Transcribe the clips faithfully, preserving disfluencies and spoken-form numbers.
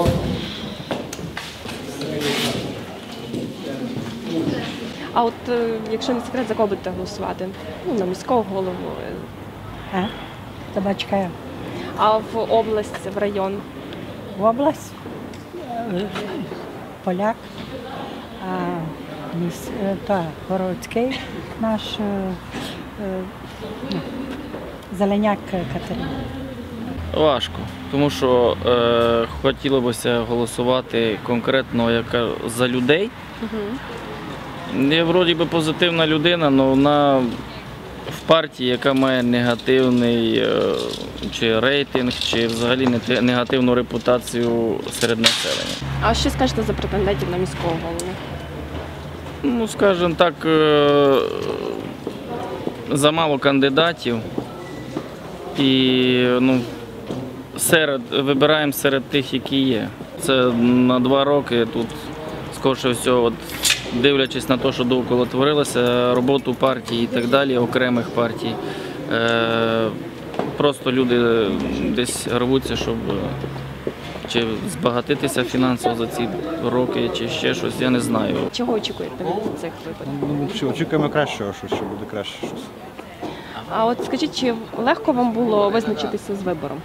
А от, е, якщо не секрет, за кого будете голосувати? Ну, на міського голову. А? Табачка. А в область, в район? В область е, поляк, а міс, е, та, городський наш е, е, ну, Зеленяк Катерина. Важко, тому що е, хотілося б голосувати конкретно яка, за людей. Угу. Я вроді би позитивна людина, але вона в партії, яка має негативний е, чи рейтинг, чи взагалі негативну репутацію серед населення. А що скажете за претендентів на міського голову? Ну, скажімо так, е, замало кандидатів і ну, серед, вибираємо серед тих, які є. Це на два роки тут, скоріше всього, от, дивлячись на те, що довкола творилося, роботу партії і так далі, окремих партій. Е, просто люди десь рвуться, щоб чи збагатитися фінансово за ці роки, чи ще щось, я не знаю. Чого очікуєте від цих виборів? Ну, що, очікуємо кращого, що, що буде краще щось. А от скажіть, чи легко вам було визначитися з вибором?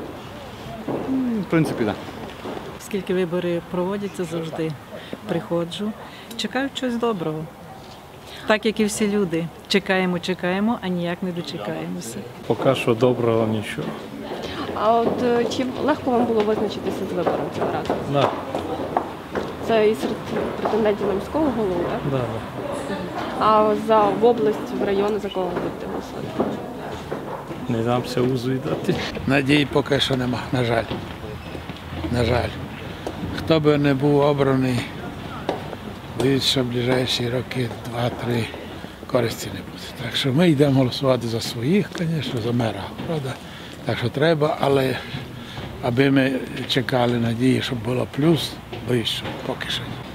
В принципі, так. Скільки вибори проводяться, завжди приходжу. Чекаю чогось доброго. Так, як і всі люди. Чекаємо, чекаємо, а ніяк не дочекаємося. Поки що доброго нічого. А от е, чи легко вам було визначитися з вибором цього разу? Да, Це і серед претендентів на міського голову, так? да, да. А за в область, в район, за кого ви будете голосувати? Не дамся узу дати. Надії поки що нема, на жаль. На жаль. Хто би не був обраний, боюсь, що в ближайші роки, два-три, користі не буде. Так що ми йдемо голосувати за своїх, звісно, за мера, правда? Так що треба, але аби ми чекали надії, щоб було плюс, боюсь, що поки що ні.